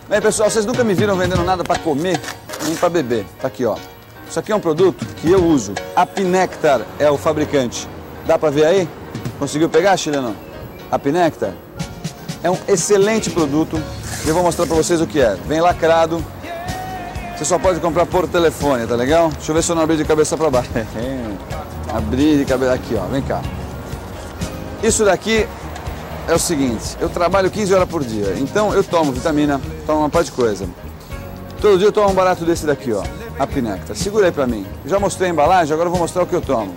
Bem, pessoal, vocês nunca me viram vendendo nada para comer nem para beber. Tá aqui, ó. Isso aqui é um produto que eu uso. Apinectar é o fabricante. Dá para ver aí? Conseguiu pegar, chileno? Apinectar é um excelente produto. Eu vou mostrar para vocês o que é. Vem lacrado. Você só pode comprar por telefone, tá legal? Deixa eu ver se eu não abrir de cabeça para baixo. Abrir de cabeça aqui, ó. Vem cá. Isso daqui é o seguinte, eu trabalho 15 horas por dia, então eu tomo vitamina, tomo uma parte de coisa. Todo dia eu tomo um barato desse daqui, ó, Apinectar. Segura aí pra mim. Já mostrei a embalagem, agora eu vou mostrar o que eu tomo.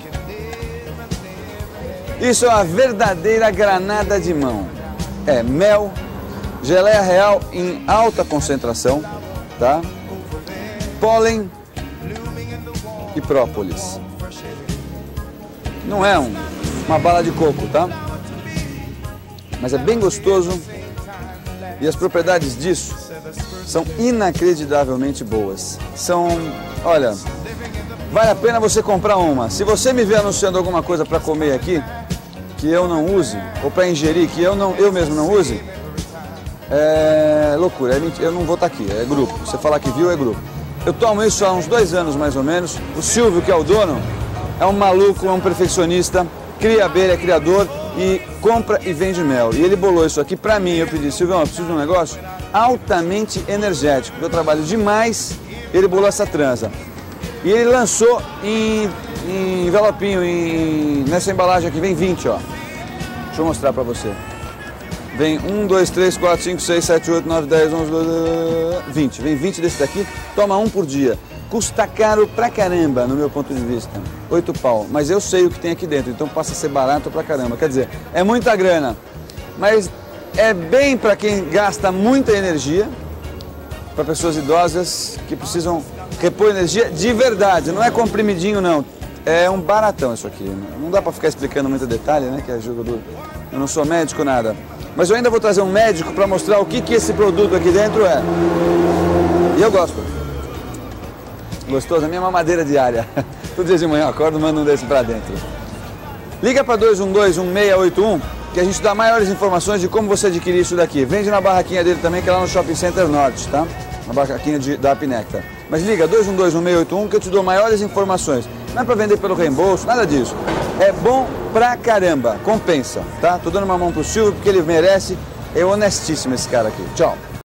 Isso é uma verdadeira granada de mão. É mel, geleia real em alta concentração, tá? Pólen e própolis. Não é uma bala de coco, tá? Mas é bem gostoso e as propriedades disso são inacreditavelmente boas. Olha, vale a pena você comprar uma. Se você me vê anunciando alguma coisa para comer aqui, que eu não use, ou para ingerir, que eu mesmo não use, é loucura, eu não vou estar aqui, é grupo. Você falar que viu, é grupo. Eu tomo isso há uns 2 anos mais ou menos. O Silvio, que é o dono, é um maluco, é um perfeccionista, cria abelha, é criador e compra e vende mel. E ele bolou isso aqui pra mim. Eu pedi, Silvio, eu preciso de um negócio altamente energético. Eu trabalho demais, ele bolou essa transa. E ele lançou em envelopinho, nessa embalagem aqui, vem 20, ó. Deixa eu mostrar pra você. Vem 1, 2, 3, 4, 5, 6, 7, 8, 9, 10, 11, 12, 20. Vem 20 desse daqui, toma um por dia. Custa caro pra caramba, no meu ponto de vista. 8 pau. Mas eu sei o que tem aqui dentro, então passa a ser barato pra caramba. Quer dizer, é muita grana. Mas é bem pra quem gasta muita energia, para pessoas idosas que precisam repor energia de verdade. Não é comprimidinho, não. É um baratão isso aqui. Não dá pra ficar explicando muito detalhe, né? Que é jogo do... Eu não sou médico, nada. Mas eu ainda vou trazer um médico pra mostrar o que esse produto aqui dentro é. E eu gosto. Gostoso, a minha mamadeira diária. Todo dia de manhã eu acordo e mando um desse pra dentro. Liga para 212-1681 que a gente dá maiores informações de como você adquirir isso daqui. Vende na barraquinha dele também, que é lá no Shopping Center Norte, tá? Na barraquinha da Apinectar. Mas liga 212-1681 que eu te dou maiores informações. Não é para vender pelo reembolso, nada disso. É bom pra caramba, compensa, tá? Tô dando uma mão pro Silvio porque ele merece. É honestíssimo esse cara aqui. Tchau.